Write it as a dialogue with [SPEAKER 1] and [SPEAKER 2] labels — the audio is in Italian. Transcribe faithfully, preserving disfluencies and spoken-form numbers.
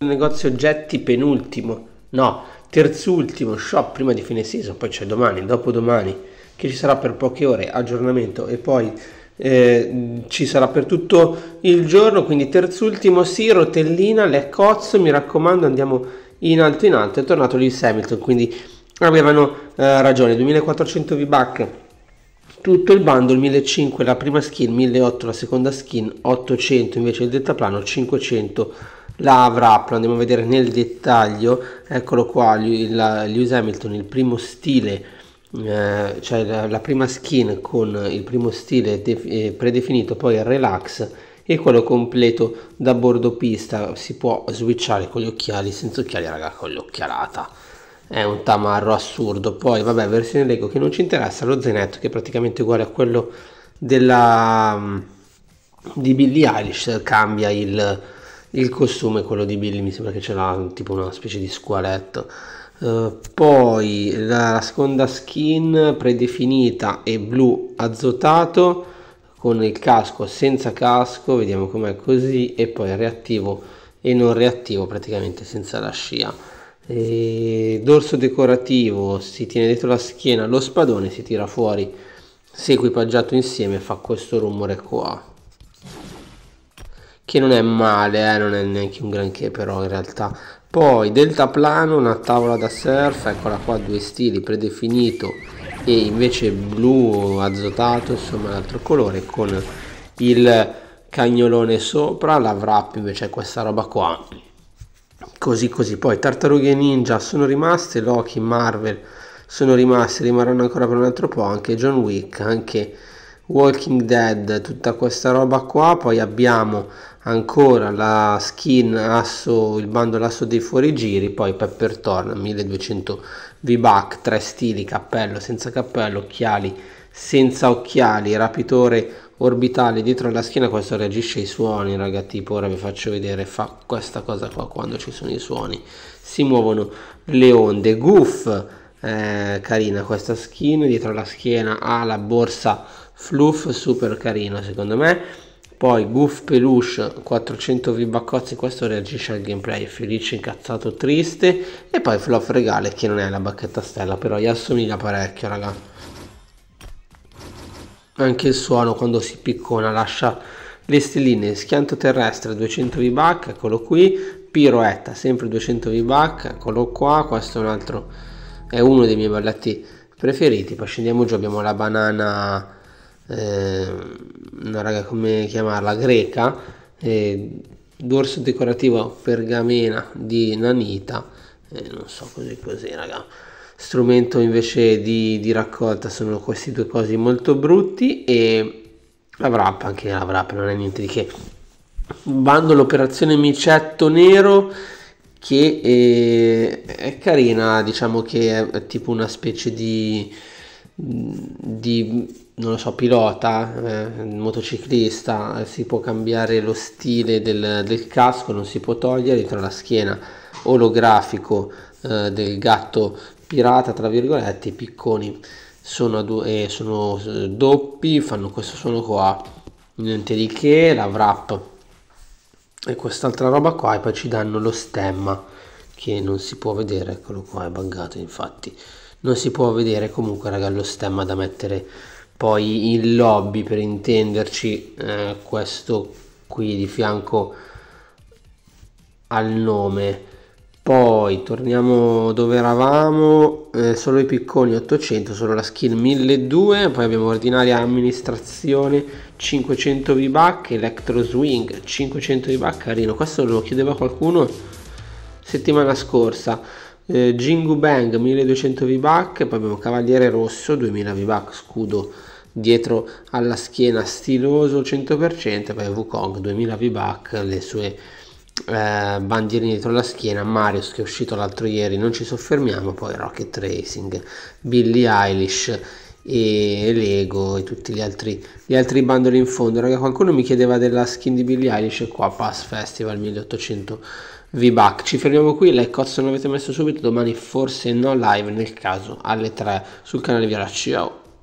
[SPEAKER 1] negozio oggetti penultimo, no, terzultimo shop prima di fine season, poi c'è domani, dopodomani, che ci sarà per poche ore, aggiornamento, e poi eh, ci sarà per tutto il giorno, quindi terzultimo sì, rotellina, le cozzo, mi raccomando, andiamo in alto in alto. È tornato Lewis Hamilton, quindi avevano eh, ragione, duemilaquattrocento V-Bucks tutto il bundle, millecinquecento la prima skin, milleottocento la seconda skin, ottocento invece il deltaplano, cinquecento la wrap. Lo andiamo a vedere nel dettaglio. Eccolo qua, il Lewis Hamilton, il primo stile, eh, cioè la, la prima skin con il primo stile def- eh, predefinito, poi il relax e quello completo da bordo pista. Si può switchare con gli occhiali, senza occhiali raga, con l'occhialata è un tamarro assurdo. Poi vabbè, versione Lego che non ci interessa, lo zainetto che è praticamente uguale a quello della di Billie Eilish, cambia il, il costume. Quello di Billie mi sembra che ce l'ha tipo una specie di squaletto. Uh, poi la, la seconda skin predefinita è blu azotato con il casco, senza casco, vediamo com'è così, e poi reattivo e non reattivo, praticamente senza la scia. E dorso decorativo, si tiene dietro la schiena lo spadone, si tira fuori se equipaggiato insieme, fa questo rumore qua che non è male, eh, non è neanche un granché però in realtà. Poi deltaplano, una tavola da surf, eccola qua, due stili predefinito e invece blu azotato, insomma l'altro colore, con il cagnolone sopra. La wrap invece è questa roba qua, così così. Poi tartarughe ninja sono rimaste, Loki, Marvel sono rimaste, rimarranno ancora per un altro po', anche John Wick, anche Walking Dead, tutta questa roba qua. Poi abbiamo ancora la skin asso, il bundle asso dei fuorigiri, poi Peppertorn milleduecento V-Bucks, tre stili, cappello, senza cappello, occhiali, senza occhiali, rapitore orbitale dietro la schiena. Questo reagisce ai suoni raga, tipo ora vi faccio vedere, fa questa cosa qua quando ci sono i suoni, si muovono le onde. Goof, eh, carina questa skin, dietro la schiena ha la borsa fluff, super carino secondo me. Poi Goof Peluche quattrocento V-Bucks, questo reagisce al gameplay, felice, incazzato, triste. E poi Fluff Regale, che non è la bacchetta stella, però gli assomiglia parecchio raga, anche il suono quando si piccona lascia le stelline. Schianto terrestre duecento V-Bucks, eccolo qui. Piroetta sempre duecento V-Bucks, eccolo qua. Questo è un altro, è uno dei miei balletti preferiti. Poi scendiamo giù, abbiamo la banana, eh, una raga, come chiamarla, greca, eh, dorso decorativo pergamena di Nanita, eh, non so così così raga. Strumento invece di, di raccolta sono questi due cosi molto brutti, e la wrap, anche la wrap non è niente di che. Bando l'operazione micetto nero che è, è carina, diciamo che è tipo una specie di, di non lo so, pilota, eh, motociclista. Si può cambiare lo stile del, del casco, non si può togliere. Dietro la schiena olografico eh, del gatto pirata tra virgolette. I picconi sono, a due, eh, sono doppi, fanno questo suono qua, niente di che. La wrap e quest'altra roba qua, e poi ci danno lo stemma che non si può vedere, eccolo qua, è buggato infatti, non si può vedere. Comunque raga, lo stemma da mettere poi in lobby, per intenderci, eh, questo qui di fianco al nome. Poi torniamo dove eravamo, eh, solo i picconi ottocento, solo la skin milleduecento. Poi abbiamo ordinaria amministrazione cinquecento V-Bucks, Electro Swing cinquecento V-Bucks, carino, questo lo chiedeva qualcuno settimana scorsa. eh, Jingu Bang milleduecento V-Bucks. Poi abbiamo Cavaliere Rosso duemila V-Bucks, scudo dietro alla schiena stiloso cento per cento. Poi Wukong duemila V-Bucks, le sue Eh, bandierine dietro la schiena. Marius che è uscito l'altro ieri, non ci soffermiamo. Poi Rocket Racing, Billie Eilish e Lego e tutti gli altri gli altri bundle in fondo raga. Qualcuno mi chiedeva della skin di Billie Eilish, e qua Pass Festival milleottocento V-Bucks. Ci fermiamo qui, like cozzo non avete messo subito, domani forse no live, nel caso alle tre sul canale Viola. Ciao.